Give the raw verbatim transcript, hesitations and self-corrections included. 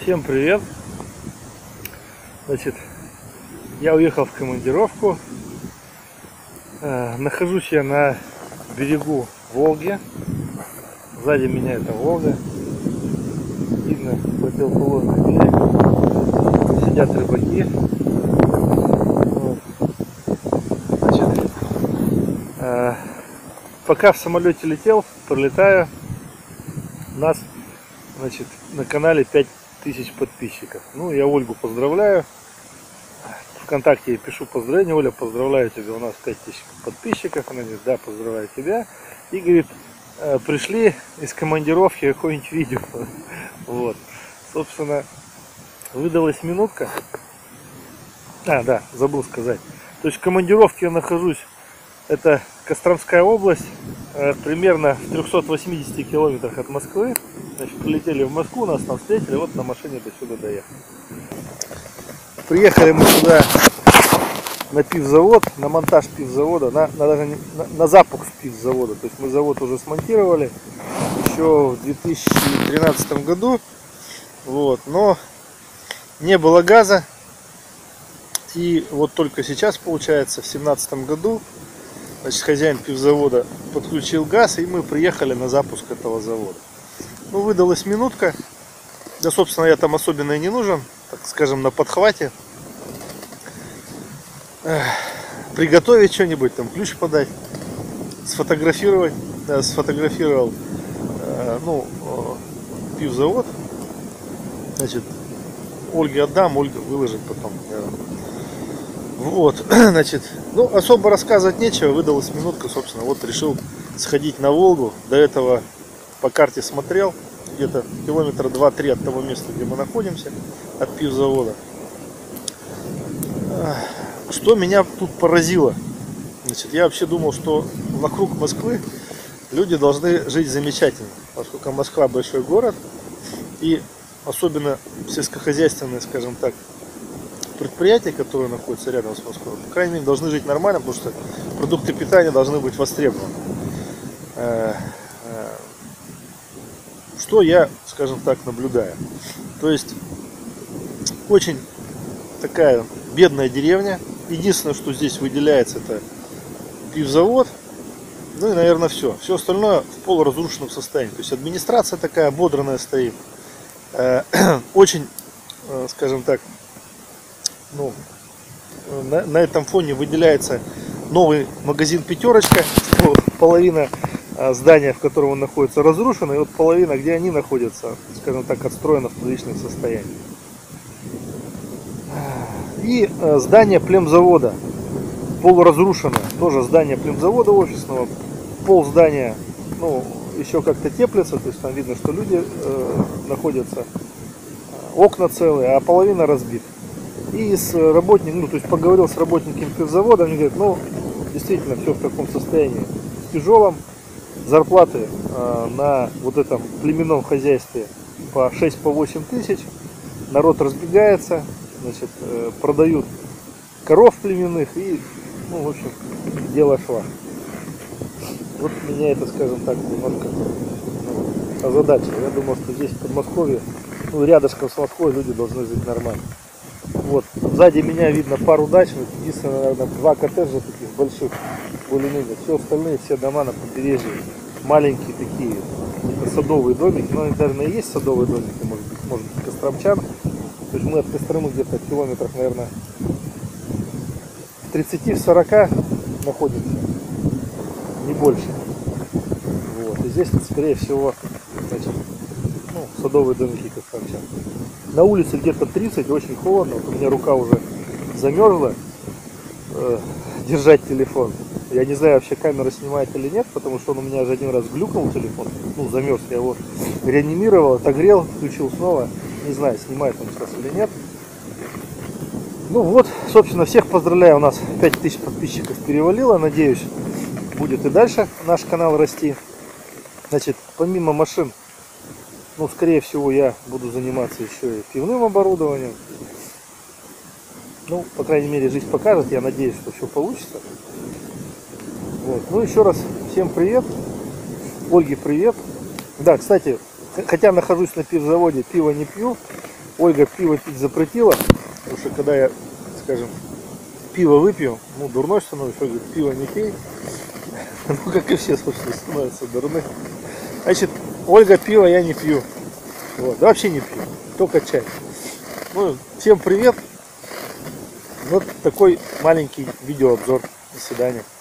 Всем привет! Значит, я уехал в командировку. Э, нахожусь я на берегу Волги. Сзади меня это Волга. Видно противоположный берег. Сидят рыбаки. Вот. Значит, э, пока в самолете летел, пролетаю, у нас, значит, на канале пять тысяч подписчиков. Ну, я Ольгу поздравляю. ВКонтакте я пишу поздравления. Оля, поздравляю тебя, у нас пять тысяч подписчиков. Она говорит, да, поздравляю тебя. И говорит, пришли из командировки какое-нибудь видео. Вот. Собственно, выдалась минутка. А, да, забыл сказать. То есть в командировке я нахожусь. Это Костромская область. Примерно в трёхстах восьмидесяти километрах от Москвы. Значит, прилетели в Москву, нас там встретили, вот на машине до сюда доехали. Приехали мы сюда на пивзавод, на монтаж пивзавода, на, на, даже не, на, на запуск пивзавода. То есть мы завод уже смонтировали еще в две тысячи тринадцатом году, вот, но не было газа. И вот только сейчас, получается, в две тысячи семнадцатом году, значит, хозяин пивзавода подключил газ, и мы приехали на запуск этого завода. Ну, выдалась минутка. Да, собственно, я там особенно и не нужен, так скажем, на подхвате. Эх, приготовить что-нибудь, там ключ подать, сфотографировать. Да, сфотографировал, э, ну, э, пивзавод. Значит, Ольге отдам, Ольга выложит потом. Вот, значит, ну, особо рассказывать нечего, выдалась минутка, собственно, вот решил сходить на Волгу. До этого по карте смотрел, где-то километра два-три от того места, где мы находимся, от пивзавода. Что меня тут поразило? Значит, я вообще думал, что вокруг Москвы люди должны жить замечательно, поскольку Москва большой город, и особенно сельскохозяйственные, скажем так, предприятия, которые находятся рядом с Москвой, по крайней мере, должны жить нормально, потому что продукты питания должны быть востребованы. Что я, скажем так, наблюдаю? То есть очень такая бедная деревня. Единственное, что здесь выделяется, это пивзавод. Ну и, наверное, все. Все остальное в полуразрушенном состоянии. То есть администрация такая ободранная стоит. Очень, скажем так, ну, на, на этом фоне выделяется новый магазин «Пятерочка». Половина здания, в котором он находится, разрушено, и вот половина, где они находятся, скажем так, отстроена в приличном состоянии. И здание племзавода полуразрушено, тоже здание племзавода офисного, пол здания, ну, еще как-то теплится, то есть там видно, что люди э, находятся, окна целые, а половина разбита. И с работником, ну, то есть поговорил с работниками пивзавода, они говорят, ну, действительно, все в таком состоянии тяжелом. Зарплаты э, на вот этом племенном хозяйстве по шесть-восемь тысяч. Народ разбегается, значит, э, продают коров племенных и, ну, в общем, дело шла. Вот меня это, скажем так, немножко, ну, озадачило. Я думал, что здесь в Подмосковье, ну, рядышком с Москвой люди должны жить нормально. Вот, сзади меня видно пару дачных, единственное, наверное, два коттеджа таких больших, более-менее. Все остальные, все дома на побережье, маленькие такие, садовые домики. Ну, наверное, и есть садовые домики, может быть, может быть, костромчан. То есть мы от Костромы где-то в километрах, наверное, в тридцати-сорока находимся, не больше. Вот, и здесь, скорее всего, значит, ну, садовые домики костромчан. На улице где-то тридцать, очень холодно, вот у меня рука уже замерзла э, держать телефон. Я не знаю, вообще камера снимает или нет, потому что он у меня же один раз глюкнул телефон, ну, замерз, я его реанимировал, отогрел, включил снова, не знаю, снимает он сейчас или нет. Ну вот, собственно, всех поздравляю, у нас пять тысяч подписчиков перевалило, надеюсь, будет и дальше наш канал расти. Значит, помимо машин, ну, скорее всего, я буду заниматься еще и пивным оборудованием. Ну, по крайней мере, жизнь покажет. Я надеюсь, что все получится. Вот. Ну, еще раз всем привет. Ольге привет. Да, кстати, хотя нахожусь на пивзаводе, пиво не пью. Ольга пиво пить запретила, потому что когда я, скажем, пиво выпью, ну, дурной становится, говорит, пиво не пей. Ну, как и все, собственно, становятся дурны. Значит, Ольга, пиво я не пью. Вот, да вообще не пью, только чай. Ну, всем привет. Вот такой маленький видеообзор. До свидания.